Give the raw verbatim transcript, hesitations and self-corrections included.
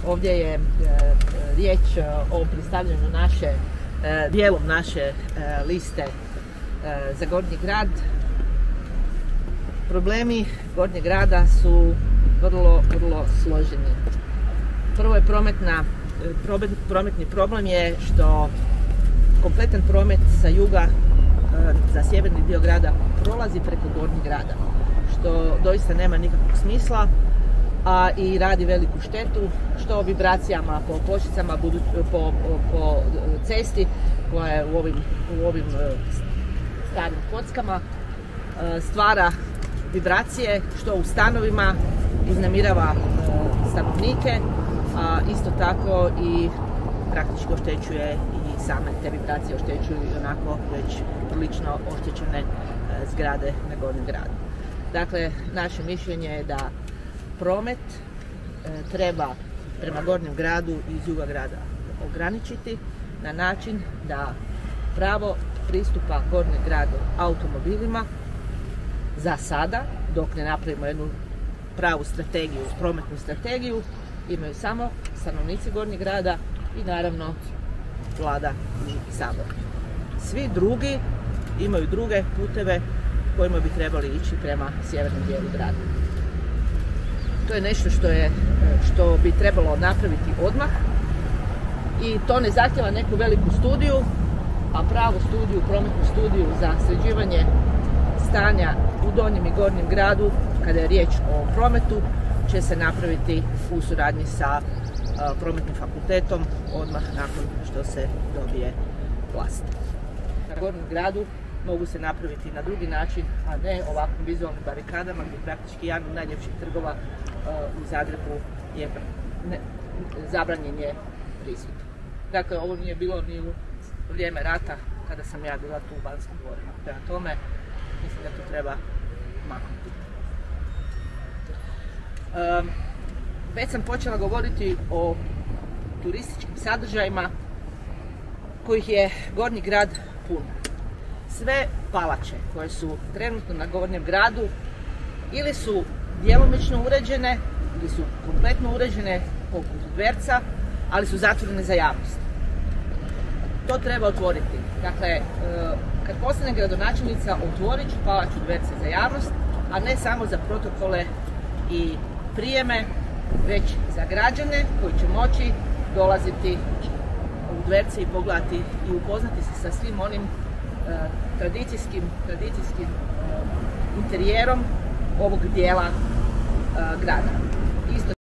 Ovdje je riječ o predstavljanju naše, dijelom naše liste za Gornji grad. Problemi Gornjeg grada su vrlo, vrlo složeni. Prvo je prometna, prometni problem je što kompletan promet sa juga za sjeverni dio grada prolazi preko Gornjeg grada, što doista nema nikakvog smisla, a i radi veliku štetu, što o vibracijama po pločicama, po, po cesti koja je u ovim, u ovim starim kockama stvara vibracije, što u stanovima uznemirava stanovnike, a isto tako i praktički oštećuje i same te vibracije oštećuju i onako već prilično oštećene zgrade na Gornjem gradu. Dakle, naše mišljenje je da promet treba prema Gornjem gradu i iz juga grada ograničiti na način da pravo pristupa Gornjem gradu automobilima za sada, dok ne napravimo jednu pravu strategiju, prometnu strategiju, imaju samo stanovnici Gornjeg grada i naravno vlada i sabor. Svi drugi imaju druge puteve kojima bi trebali ići prema sjevernom dijelu grada. To je nešto što, je, što bi trebalo napraviti odmah i to ne zahtjeva neku veliku studiju, a pravu studiju, prometnu studiju za sređivanje stanja u Donjem i Gornjem gradu, kada je riječ o prometu, će se napraviti u suradnji sa uh, prometnim fakultetom odmah nakon što se dobije vlast. Na Gornjem gradu mogu se napraviti na drugi način, a ne ovakvim vizualnim barikadama gdje praktički jedan od najljepših trgova uh, u Zagrebu je ne, zabranjen je pristup. Dakle, ovo nije bilo ni u vrijeme rata kada sam ja bila tu u Banskim dvorima. Prema tome, mislim da to treba maknuti. Um, već sam počela govoriti o turističkim sadržajima kojih je Gornji grad pun. Sve palače koje su trenutno na Gornjem gradu ili su djelomično uređene ili su kompletno uređene poput dverca, ali su zatvorene za javnost. To treba otvoriti. Dakle, kad postane gradonačelnica, otvorit ću palaču dverce za javnost, a ne samo za protokole i prijeme, već za građane koji će moći dolaziti u dverce i pogledati i upoznati se sa svim onim uh, tradicijskim, tradicijskim uh, interijerom ovog dijela uh, grada. Isto